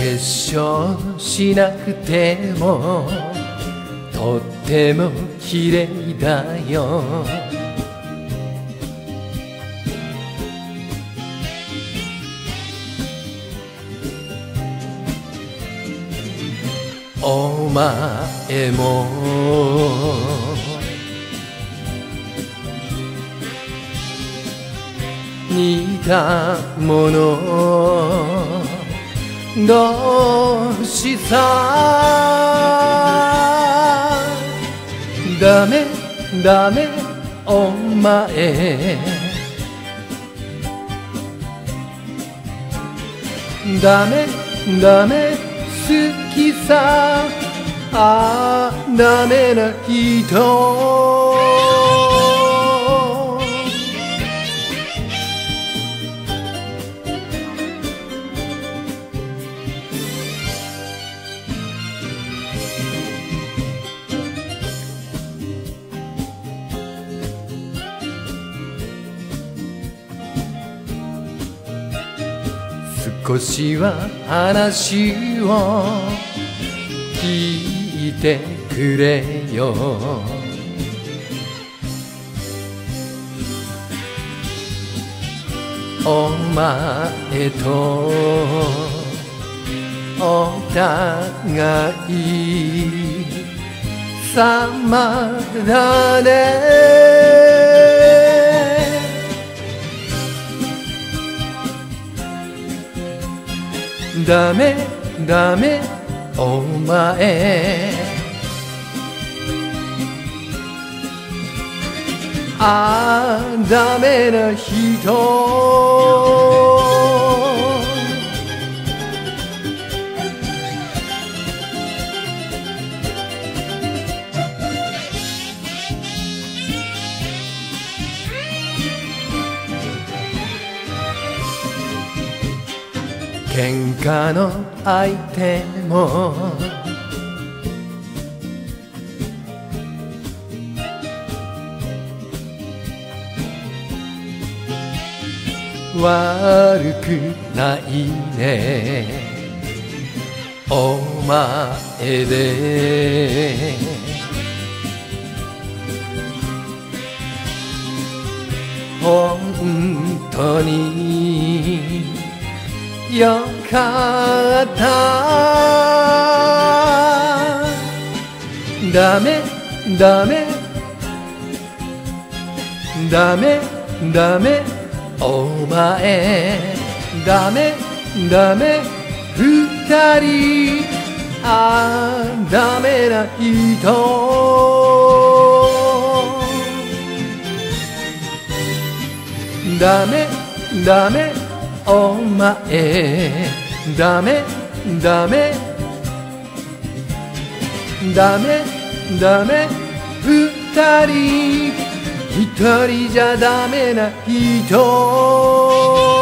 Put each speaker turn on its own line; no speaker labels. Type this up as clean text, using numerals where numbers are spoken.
粧しなくてもとっても綺麗だよ。お前も似たもの同士さ。ダメダメお前、ダメダメ好きさ。ああダメな人。少しは話を聞いてくれよ。お前とお互い様だね。ダメダメお前、ああダメな人。喧嘩の相手も悪くないね。お前で本当によかった。ダメダメダメダメお前、ダメダメ二人、ああダメな人。ダメダメお前、ダメダメダメダメ二人、一人じゃダメな人。